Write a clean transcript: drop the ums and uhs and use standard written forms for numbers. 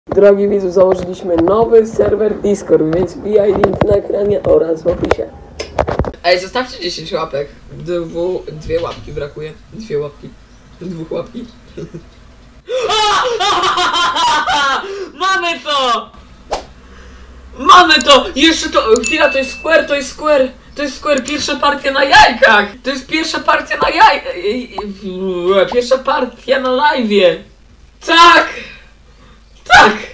Drogi widzu, założyliśmy nowy serwer Discord, więc wbijaj link na ekranie oraz w opisie. Ej, zostawcie 10 łapek. Dwie łapki brakuje. Dwie łapki. Dwóch łapki. Mamy to! Mamy to! Jeszcze to... Chwila, to jest square, to jest square! To jest square, pierwsza partia na jajkach! To jest pierwsza partia na pierwsza partia na live'ie! Tak! Tak!